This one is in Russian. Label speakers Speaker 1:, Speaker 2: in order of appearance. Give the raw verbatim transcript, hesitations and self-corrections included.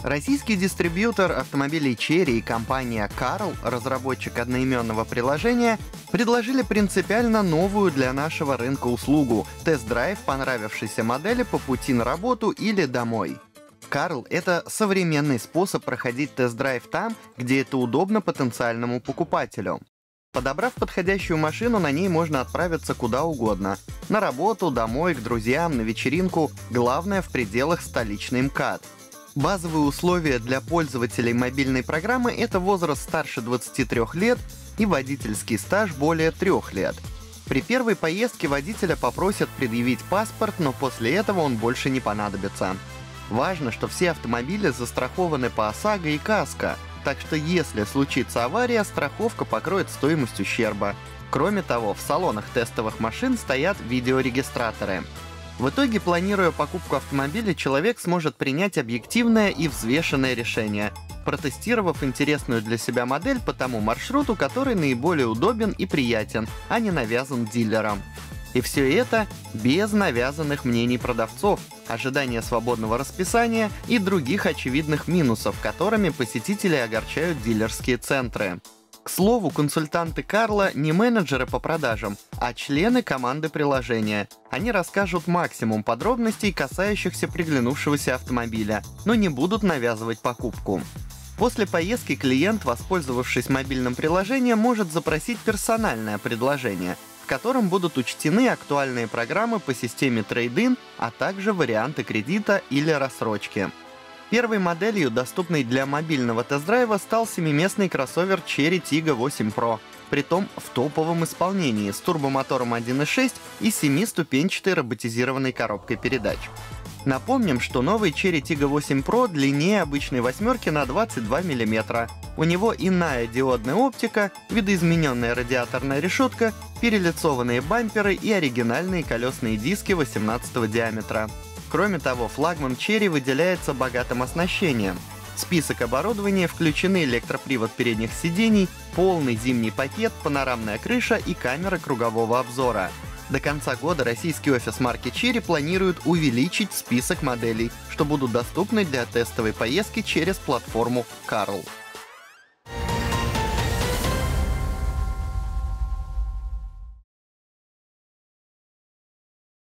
Speaker 1: Российский дистрибьютор автомобилей Chery и компания Carl, разработчик одноименного приложения, предложили принципиально новую для нашего рынка услугу – тест-драйв понравившейся модели по пути на работу или домой. Carl — это современный способ проходить тест-драйв там, где это удобно потенциальному покупателю. Подобрав подходящую машину, на ней можно отправиться куда угодно – на работу, домой, к друзьям, на вечеринку, главное – в пределах столичной МКАД. Базовые условия для пользователей мобильной программы — это возраст старше двадцати трёх лет и водительский стаж более трёх лет. При первой поездке водителя попросят предъявить паспорт, но после этого он больше не понадобится. Важно, что все автомобили застрахованы по ОСАГО и КАСКО, так что если случится авария, страховка покроет стоимость ущерба. Кроме того, в салонах тестовых машин стоят видеорегистраторы. В итоге, планируя покупку автомобиля, человек сможет принять объективное и взвешенное решение, протестировав интересную для себя модель по тому маршруту, который наиболее удобен и приятен, а не навязан дилером. И все это без навязанных мнений продавцов, ожидания свободного расписания и других очевидных минусов, которыми посетители огорчают дилерские центры. К слову, консультанты Карла не менеджеры по продажам, а члены команды приложения. Они расскажут максимум подробностей, касающихся приглянувшегося автомобиля, но не будут навязывать покупку. После поездки клиент, воспользовавшись мобильным приложением, может запросить персональное предложение, в котором будут учтены актуальные программы по системе трейд-ин, а также варианты кредита или рассрочки. Первой моделью, доступной для мобильного тест-драйва, стал семиместный кроссовер Chery Tiggo восемь Pro, притом в топовом исполнении с турбомотором один и шесть и семиступенчатой роботизированной коробкой передач. Напомним, что новый Chery Tiggo восемь Pro длиннее обычной восьмерки на двадцать два миллиметра. У него иная диодная оптика, видоизмененная радиаторная решетка, перелицованные бамперы и оригинальные колесные диски восемнадцатого диаметра. Кроме того, флагман Chery выделяется богатым оснащением. В список оборудования включены электропривод передних сидений, полный зимний пакет, панорамная крыша и камера кругового обзора. До конца года российский офис марки Chery планирует увеличить список моделей, что будут доступны для тестовой поездки через платформу Carl.